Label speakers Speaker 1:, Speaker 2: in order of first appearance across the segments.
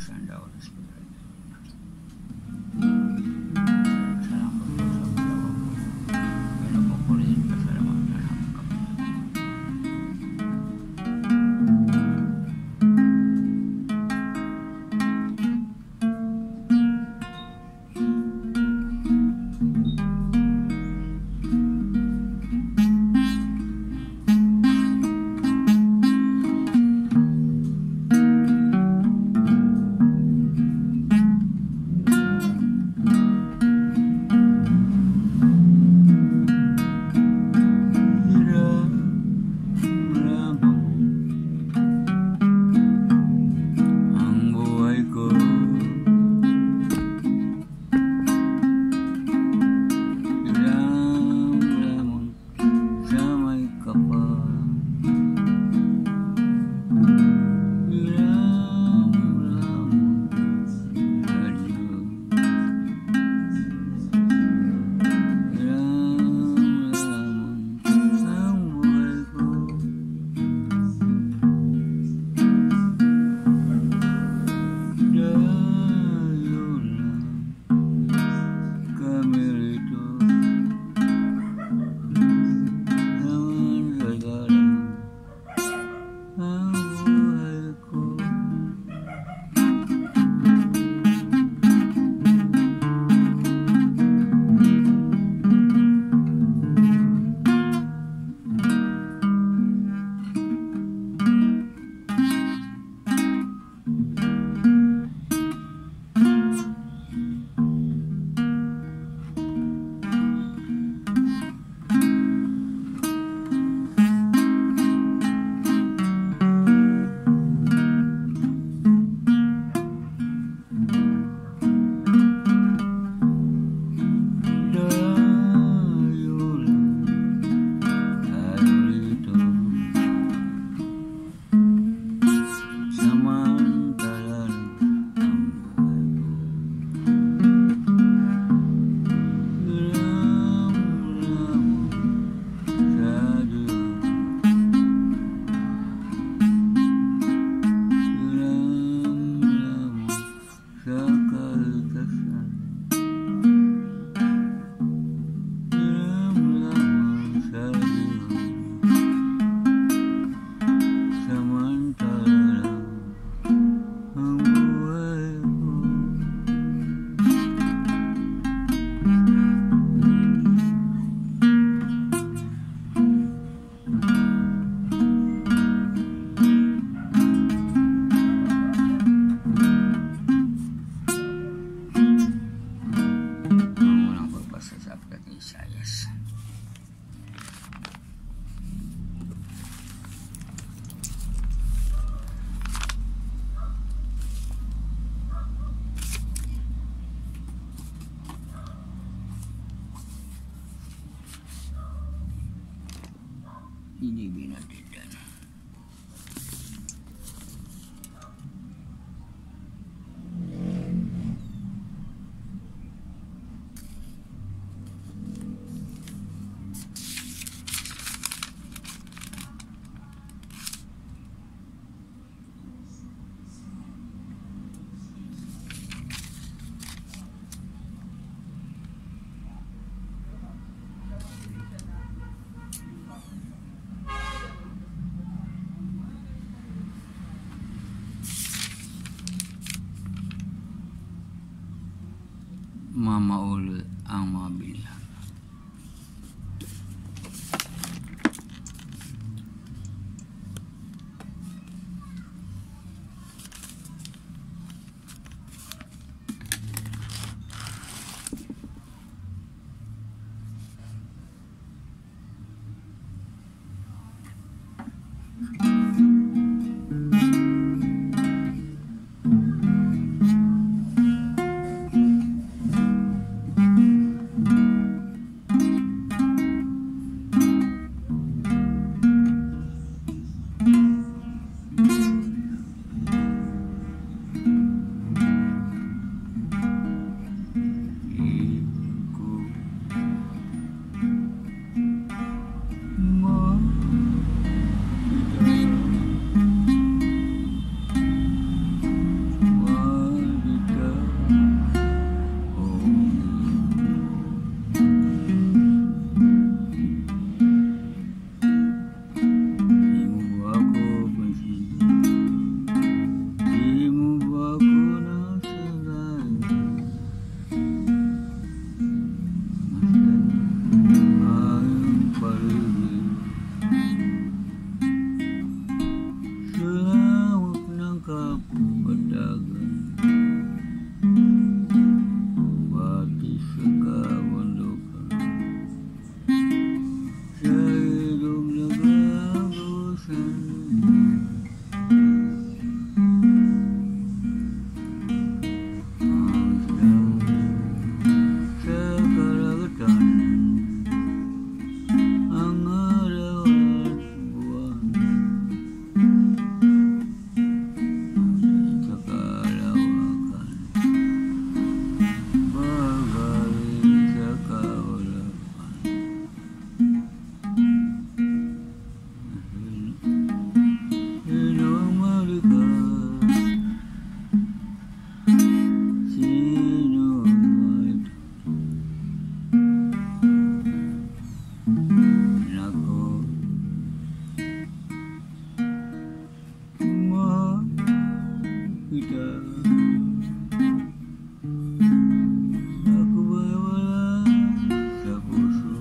Speaker 1: perasaan daun sebenarnya. Ini binatang. Mama ulu ang mga bilihan. dagan bati sekawan duka sa ilog nagagusan sa karagatan ang araw at buwan sa kalawakan bagaling sa kaulapan sinong malika sinong maito nako kita aku bawa sa puso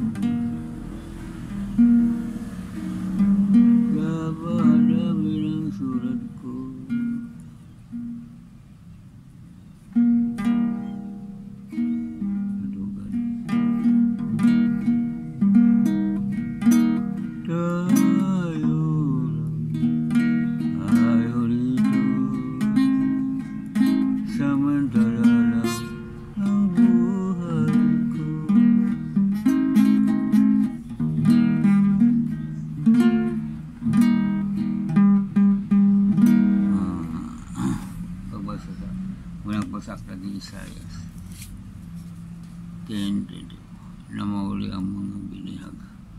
Speaker 1: laban namin ang sulat ko matugan tayo ayaw rito samantala lang ang buhay ko pagbasa sa unang pasakta ni Isaias 10:22 na mauli ang mga binihag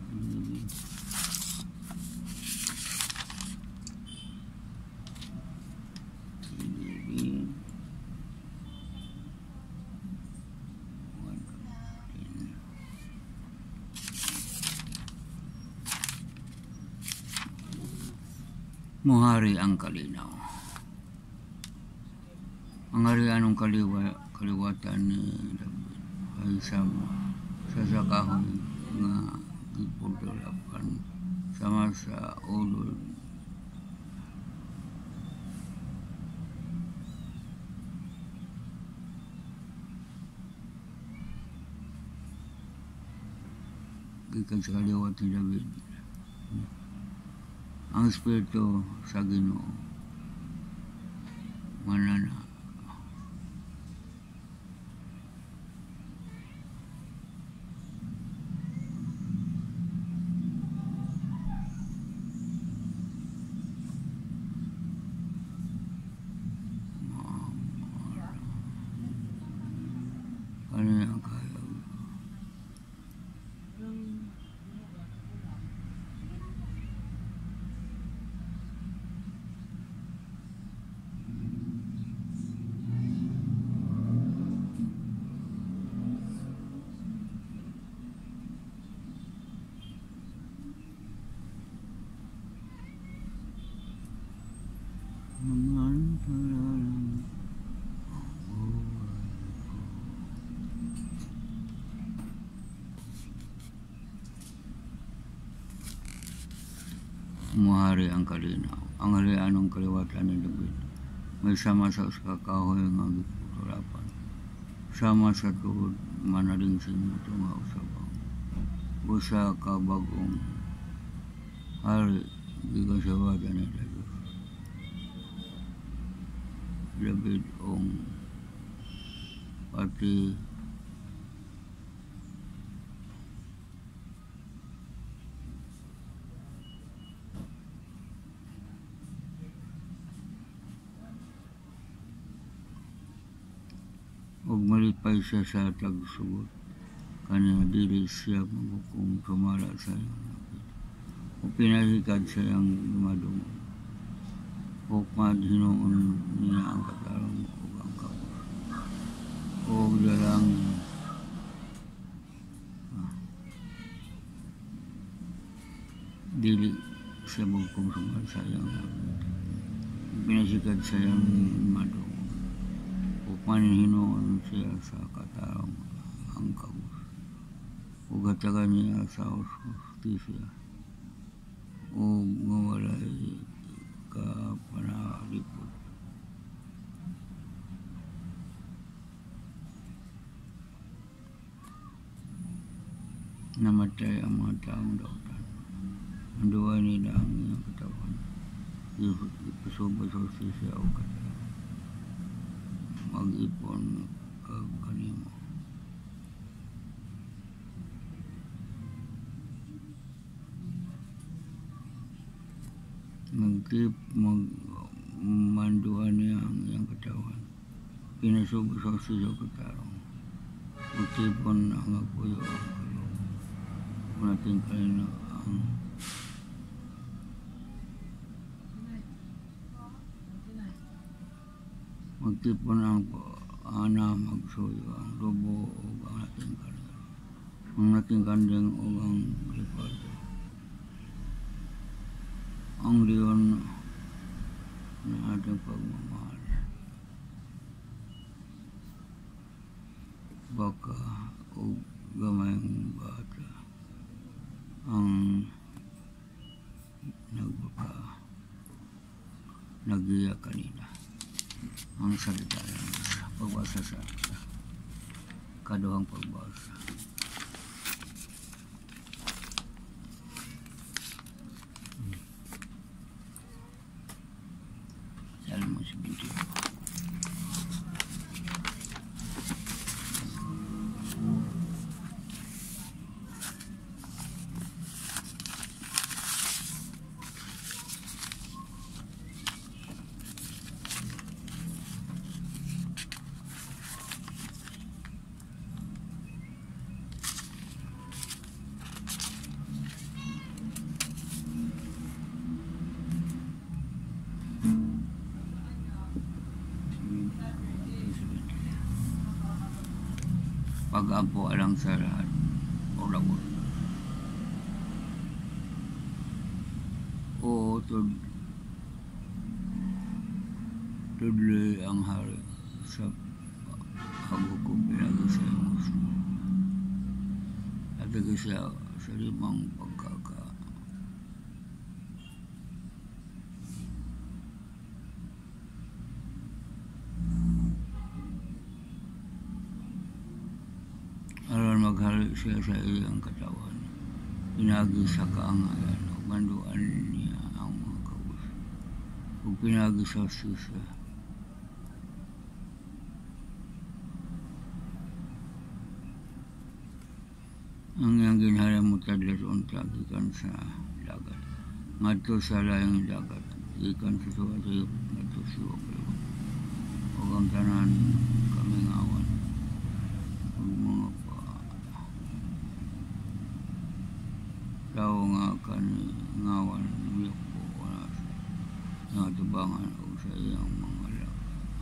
Speaker 1: Muhari ang kalinaw. Ang harianong kaliwatan ni David ay sa kahoy nga gipudulapan sama sa ulod gikan sa kaliwat ni David ang Espiritu sa Ginoo manana kanina kaya Muhari ang kalinaw. Ang harianong kaliwatan ni David may sama sa kakahoy nga gipudulapan sama sa tuod manaling sinyo tunga usabaw busa ka bagong hari gikan sa watan ni David ong pati ug malipay siya sa tagsugot kanina dili siya maghukom sumala sa iyang nakita ug pinahikad sa iyang madungog ug madhinuon niya ang katarong ug ang kabus ug dalang dili siya maghukom sumala sa iyang nakita ug pinahikad sa iyang madungog manhinoon siya sa katarong ang kabus ug hatagan niya sa hustisya ug mawalay ka panalipod mamatay ang mga taong dautan. Ang duwa nila ang iyong katawan. Ipasuba sa hustisya o katawan. Mag-ipon kag kanimo. Manduan niya ang iyang katawan. Pinasubo sa hustisya o katawan. Magtipon ang apoyo ang kaloob. Kung natin kanina ang magtipon ang ana magsuyo ang lobo o ang ating kanina. Ang ating kanding o ang lipado. Ang leon na ating pagmamahal. Baka o gamayang bata ang nagiya kanina. Ang salita ng pagbasa sa kaduhang pagbasa. Salmo 72. Pag-ampo alang sa lahat o lawot. O tudloy ang hari sa paghukom pinagi sa imos mo. At siya sa limang pagkaka. Aron maghari siya sa iyang katawan. Pinagi sa kaangayan o manduan niya ang mga kaus. Ug pinagi sa hustisya. Ang iyang ginhalang mutadlas unta gikan sa dagat. Ngadto sa layang dagat. Gikan sa suwasayop ngadto sa suwasayop. O ang tanan kaming awan. Ug mga tao nga kani ngawan miyok po nga tubangan o sa iyang mga laga.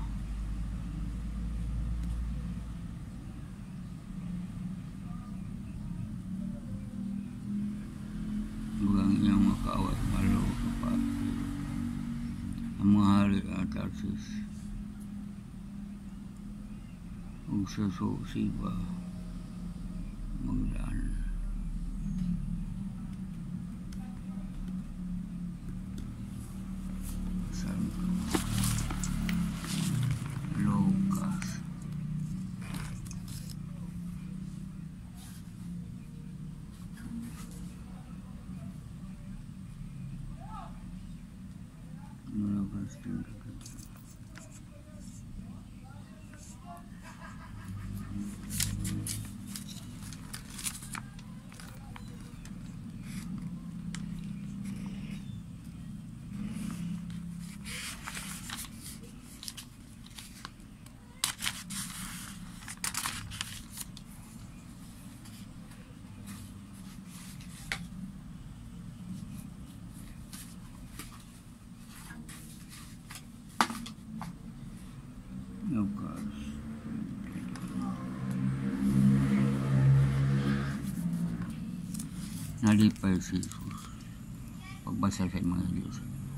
Speaker 1: Bugang iyang makawat malo kapati ang mga hari at Tarsis o sa Siba magdaan. Lucas. Lucas nalipay si Jesus pagbasa sa mga Diyos.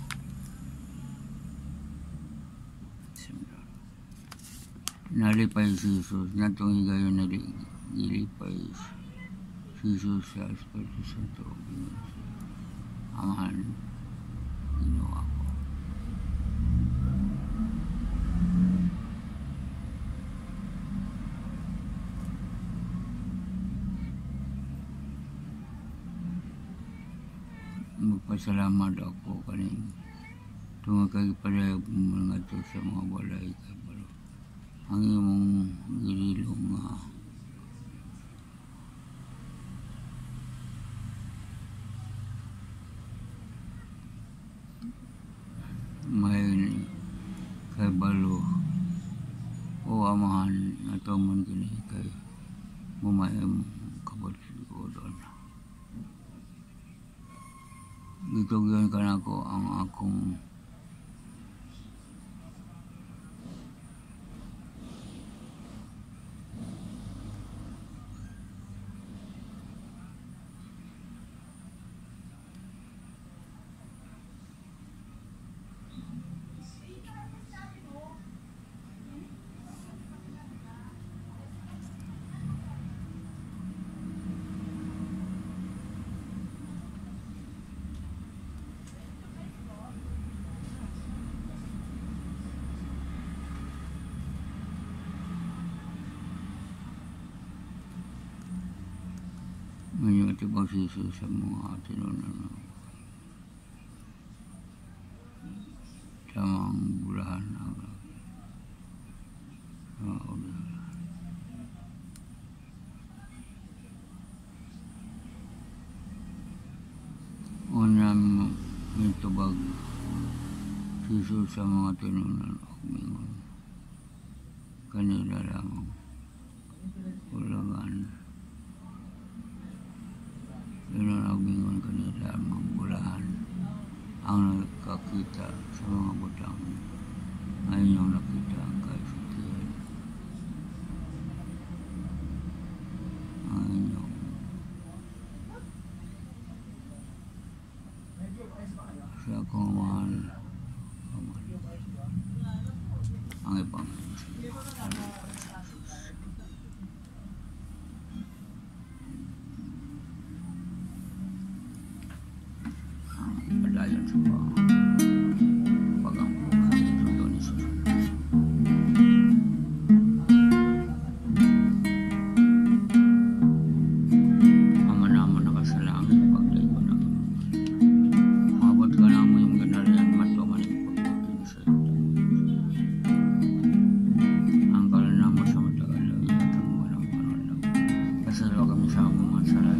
Speaker 1: Nalipay si Jesus natong higayon nalipay si Jesus sa Espiritu Santo Amahan ginawa ko. pasalamat ako kaning tungod kay pareha mengatur sa mga balay kay pero ang imong gililong nga may kay balo o amahan ato man kini kay mumayam kapatid ko doon. Gitugyan ka na ko ang akong ngayon ito magsiso sa mga tinunan tamang bulahan na unang mitubag siso sa mga tinunan o mingon kanila lamang ulangan. Yun ang bingon kanila mga bulahan ang nakakita sa mga butang ngayon yung nakita ang kaisutihan ngayon yung sa akong mahal ang ibang padayon sa pagambukan ito doon isa aman-aman nakasalangit pagdayo ng mabot ka na mo yung ganarian matuman yung pagbutin sa ito ang kalana mo sa matagal yatang walang panalaw kasalaw kami sa mga saray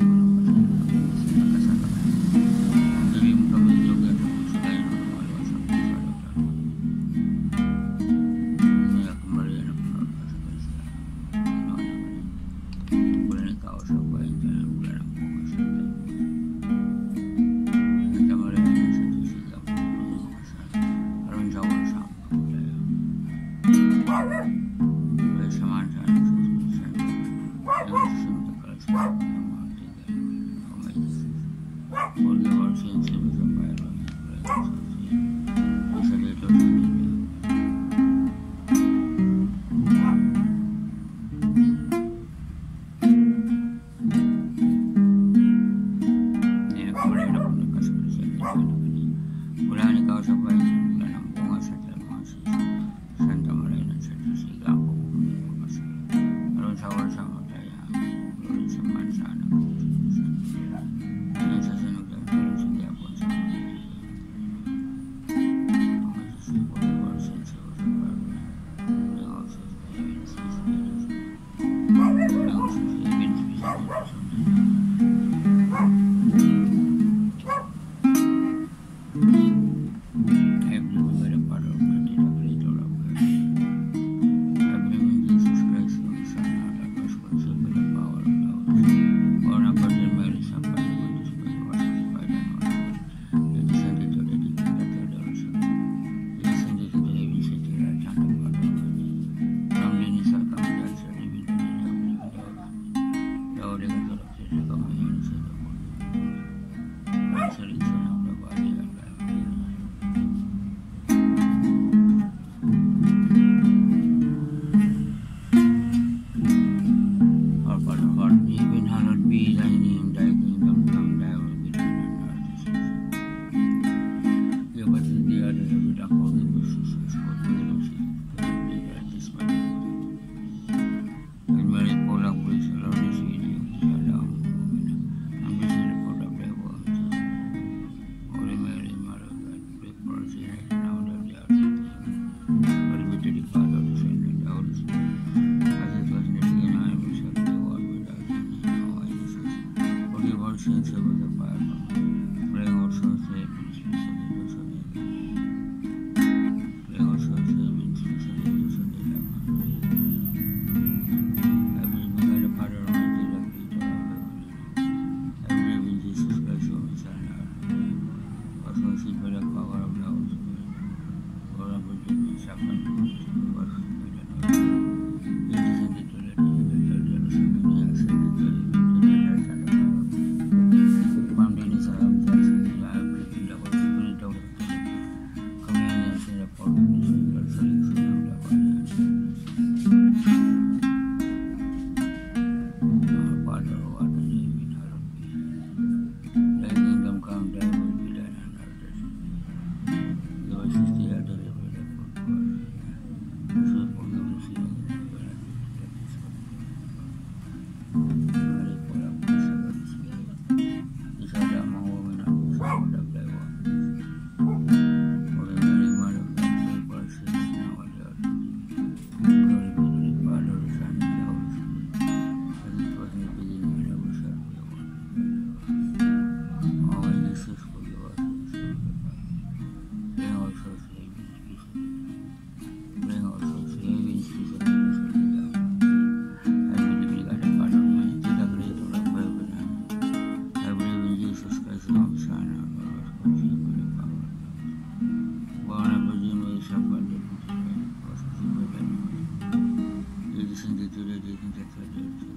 Speaker 1: sudah ditingkat saja.